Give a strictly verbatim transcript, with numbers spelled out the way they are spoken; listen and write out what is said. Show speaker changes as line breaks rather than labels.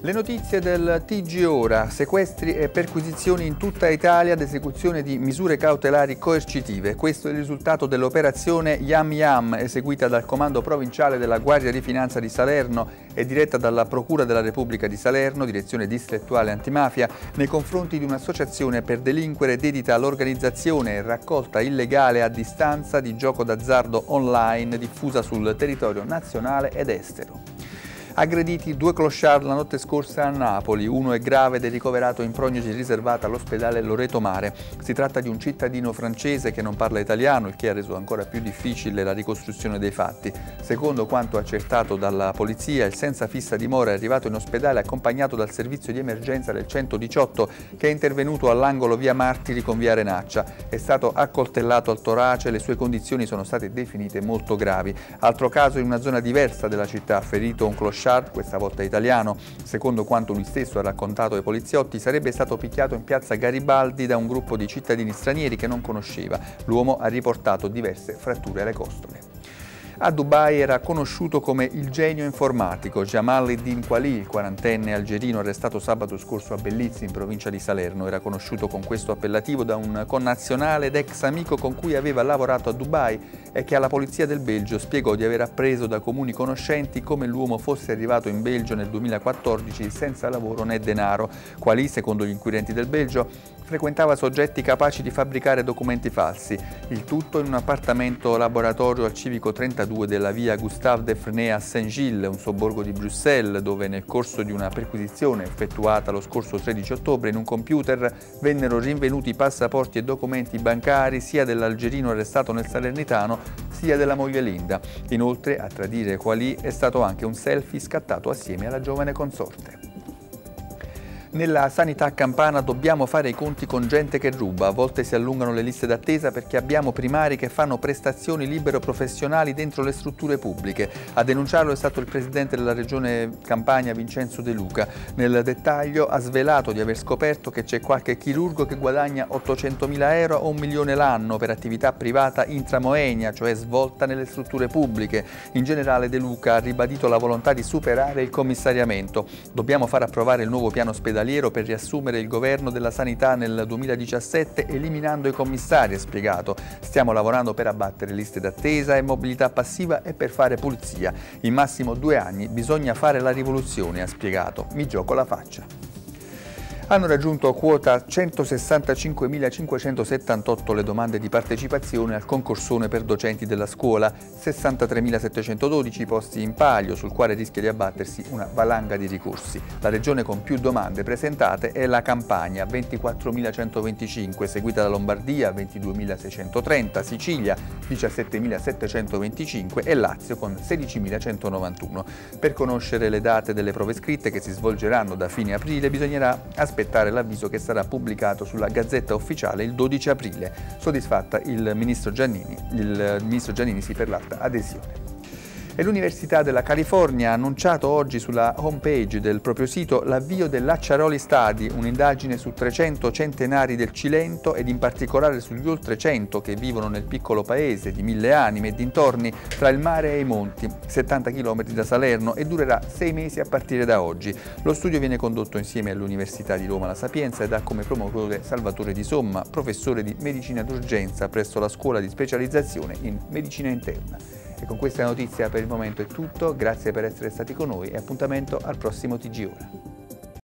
Le notizie del T G ora, sequestri e perquisizioni in tutta Italia ad esecuzione di misure cautelari coercitive. Questo è il risultato dell'operazione Yam Yam, eseguita dal Comando Provinciale della Guardia di Finanza di Salerno e diretta dalla Procura della Repubblica di Salerno, Direzione Distrettuale Antimafia, nei confronti di un'associazione per delinquere dedita all'organizzazione e raccolta illegale a distanza di gioco d'azzardo online diffusa sul territorio nazionale ed estero. Aggrediti due clochard la notte scorsa a Napoli, uno è grave ed è ricoverato in prognosi riservata all'ospedale Loreto Mare. Si tratta di un cittadino francese che non parla italiano, il che ha reso ancora più difficile la ricostruzione dei fatti. Secondo quanto accertato dalla polizia, il senza fissa dimora è arrivato in ospedale accompagnato dal servizio di emergenza del centodiciotto che è intervenuto all'angolo via Martiri con via Renaccia. È stato accoltellato al torace, le sue condizioni sono state definite molto gravi. Altro caso in una zona diversa della città, ferito un clochard, questa volta italiano. Secondo quanto lui stesso ha raccontato ai poliziotti, sarebbe stato picchiato in piazza Garibaldi da un gruppo di cittadini stranieri che non conosceva. L'uomo ha riportato diverse fratture alle costole. A Dubai era conosciuto come il genio informatico. Jamal Eddin Quali, il quarantenne algerino arrestato sabato scorso a Bellizzi in provincia di Salerno, era conosciuto con questo appellativo da un connazionale ed ex amico con cui aveva lavorato a Dubai e che alla polizia del Belgio spiegò di aver appreso da comuni conoscenti come l'uomo fosse arrivato in Belgio nel duemilaquattordici senza lavoro né denaro. Quali, secondo gli inquirenti del Belgio, frequentava soggetti capaci di fabbricare documenti falsi, il tutto in un appartamento laboratorio al civico trentadue della via Gustave de Fresnay a Saint-Gilles, un sobborgo di Bruxelles, dove nel corso di una perquisizione effettuata lo scorso tredici ottobre in un computer vennero rinvenuti passaporti e documenti bancari sia dell'algerino arrestato nel Salernitano sia della moglie Linda. Inoltre, a tradire Quali è stato anche un selfie scattato assieme alla giovane consorte. Nella sanità campana dobbiamo fare i conti con gente che ruba, a volte si allungano le liste d'attesa perché abbiamo primari che fanno prestazioni libero professionali dentro le strutture pubbliche. A denunciarlo è stato il presidente della regione Campania Vincenzo De Luca. Nel dettaglio ha svelato di aver scoperto che c'è qualche chirurgo che guadagna ottocentomila euro o un milione l'anno per attività privata intramoenia, cioè svolta nelle strutture pubbliche. In generale De Luca ha ribadito la volontà di superare il commissariamento. Dobbiamo far approvare il nuovo piano ospedaliero per riassumere il governo della sanità nel duemiladiciassette eliminando i commissari, ha spiegato. Stiamo lavorando per abbattere liste d'attesa e mobilità passiva e per fare pulizia. In massimo due anni bisogna fare la rivoluzione, ha spiegato. Mi gioco la faccia. Hanno raggiunto quota centosessantacinquemilacinquecentosettantotto le domande di partecipazione al concorsone per docenti della scuola, sessantatremilasettecentododici posti in palio, sul quale rischia di abbattersi una valanga di ricorsi. La regione con più domande presentate è la Campania, ventiquattromilacentoventicinque, seguita da Lombardia, ventiduemilaseicentotrenta, Sicilia, diciassettemilasettecentoventicinque e Lazio con sedicimilacentonovantuno. Per conoscere le date delle prove scritte che si svolgeranno da fine aprile bisognerà aspettare aspettare l'avviso che sarà pubblicato sulla Gazzetta Ufficiale il dodici aprile. Soddisfatta il ministro Giannini, il ministro Giannini sì per l'alta adesione. E l'Università della California ha annunciato oggi sulla homepage del proprio sito l'avvio dell'Acciaroli Study, un'indagine su trecento centenari del Cilento ed in particolare sugli oltre cento che vivono nel piccolo paese di Mille Anime e dintorni tra il mare e i monti, settanta chilometri da Salerno, e durerà sei mesi a partire da oggi. Lo studio viene condotto insieme all'Università di Roma La Sapienza ed ha come promotore Salvatore Di Somma, professore di medicina d'urgenza presso la scuola di specializzazione in medicina interna. E con questa notizia per il momento è tutto, grazie per essere stati con noi e appuntamento al prossimo T G ora.